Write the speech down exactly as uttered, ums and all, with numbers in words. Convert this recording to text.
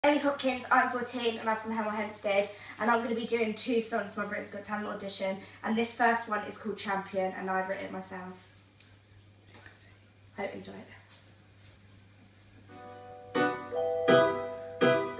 Ellie Hopkins, I'm fourteen and I'm from Hemel Hempstead, and I'm going to be doing two songs for my Britain's Got Talent audition, and this first one is called Champion and I've written it myself. Hope you enjoy it.